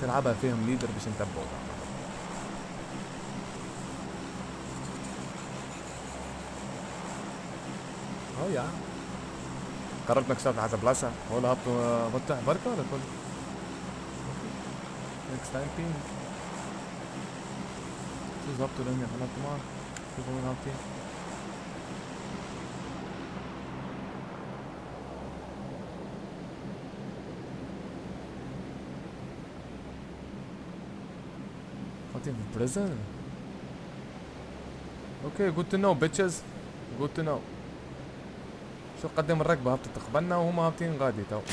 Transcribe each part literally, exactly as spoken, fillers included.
مش نلعبها فيهم ليدر باش نتبعوا. اه يا قررت انك تشتغل على بلاصه ولا هبطوا بطح بركه ولا كل next time ping شو ظبطوا لهم هبطوا معك شوفوا وين هابطين. هابطين في بريزن. اوكي good to know bitches good to know. شو قدم الركبه هبطت تقبلنا وهم هابطين غادي تو.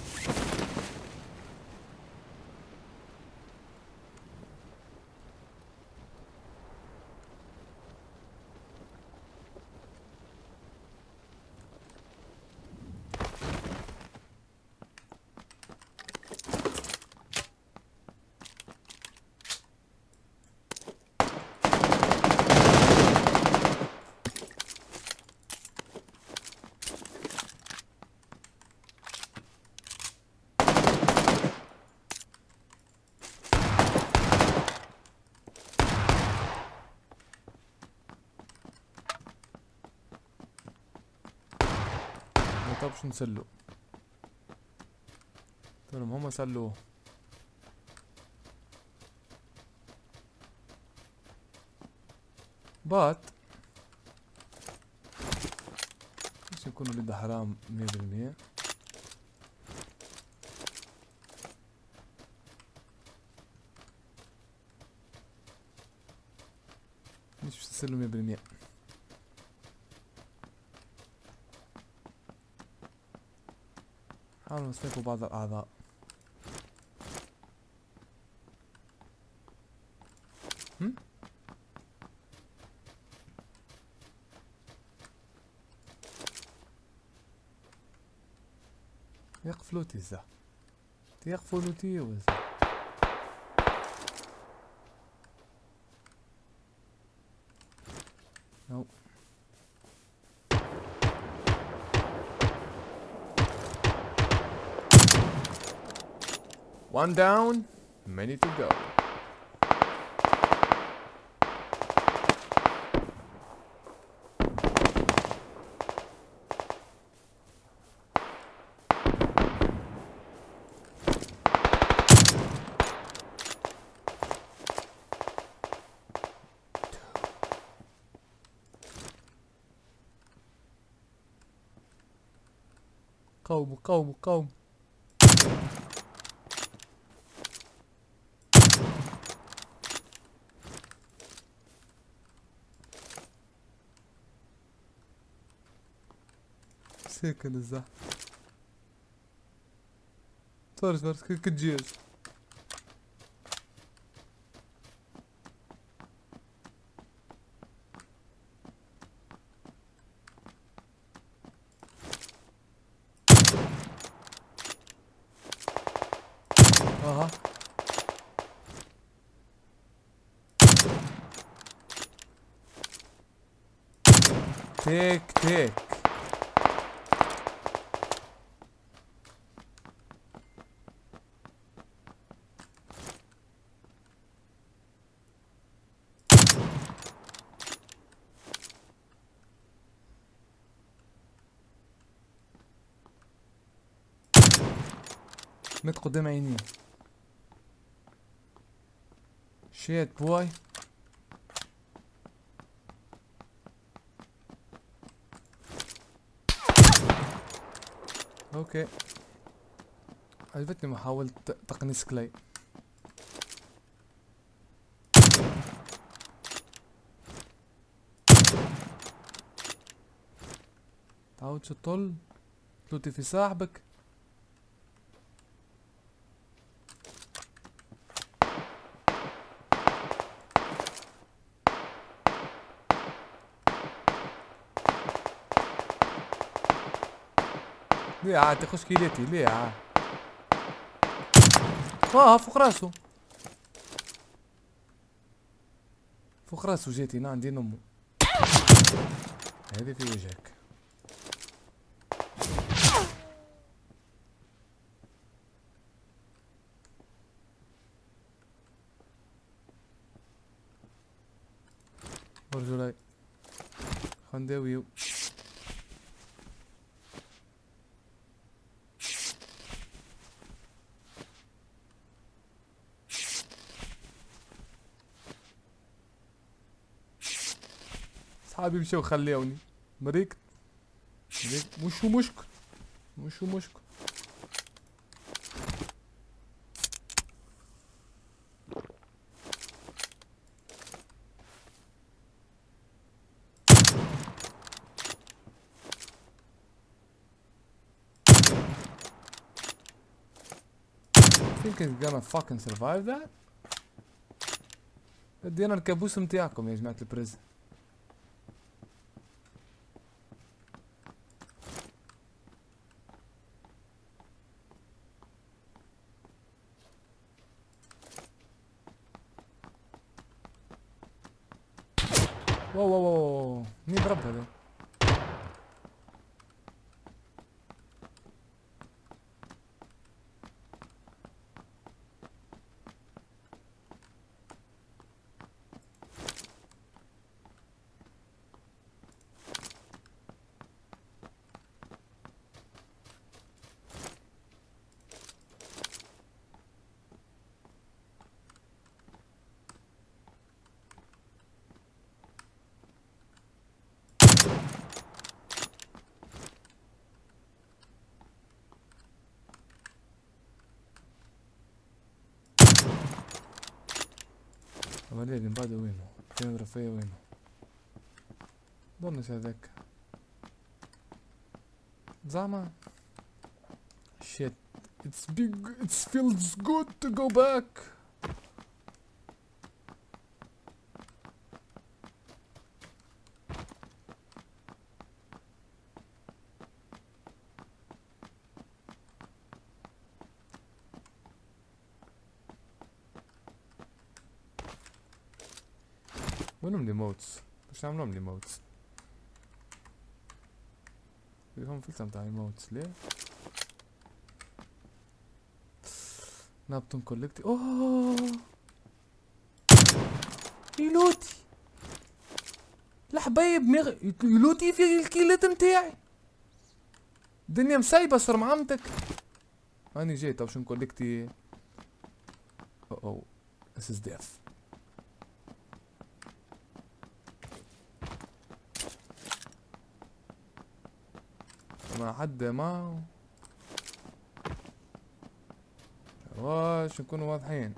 طب شو نسلو؟ ترى هم سلوه. بات بس يكونوا لده حرام مية بالمية. مش باش تسلو مية بالمية. حاولوا نسلكوا بعض الأعضاء. هم؟ يقفلوا تيزا تيقفلوا تيوز. نو one down many to go. قوم قوم قوم. ساكن الزحف صارت صارت كتجيز. اها تيك تيك. مت قدام عيني. شيت بوي. اوكي عجبتني محاولة تقنيص كلاي. تعود تطل تلوتي في صاحبك. ليه عاد تخش كيلاتي ليه عاد. اه فوق راسه فوق راسه جاتي هنا عندي نمو. هذه في وجهك. رجولاي خنداويو. صحابي مشاو خليوني مريكت مريكت مشو مشكل مشو مشكل. think it's gonna fucking survive that. بدينا الكابوس متاعكم يا جماعة البريزن. واو واو واو مين ضرب هذا؟ وليه اللي بعده وينه؟ كان رفيع وينه؟ ظنش هذاك زعما shit it's big it feels good to go back. وينهم الايموتس؟ باش نعملهم الايموتس؟ فيهم فلتر متاع ايموتس ليه؟ نابتون كولكتي. اوه يلوتي الحبايب مغ... يلوتي في الكيلات متاعي. الدنيا مسايبة صر معمتك. هاني جيت باش نكولكتي. اوه اوه this is death. ما حد ما واش نكونوا واضحين.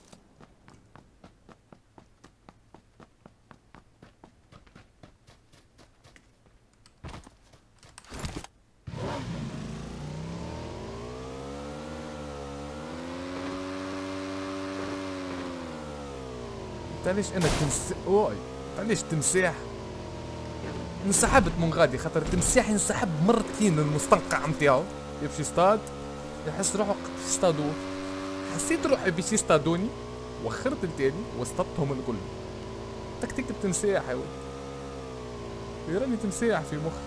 تعليش انا تمس اوي تعليش تمساح انسحبت من غادي خاطر التمساح ينسحب مرتين من المستنقع نتاعو يمشي يصطاد يحس روحه يصطادوه. حسيت روحي باش يصطادوني وخرت التاني واصطدتهم الكل. تكتيك التمساح يا ولد يراني تمساح في مخي.